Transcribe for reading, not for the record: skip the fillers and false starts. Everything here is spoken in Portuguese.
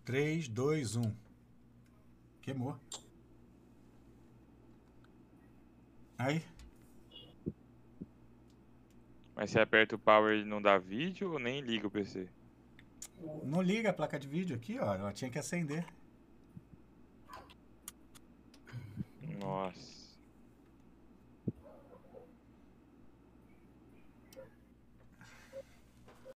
3, 2, 1. Queimou. Aí. Mas você aperta o power e não dá vídeo ou nem liga o PC? Não liga a placa de vídeo aqui, ó. Ela tinha que acender.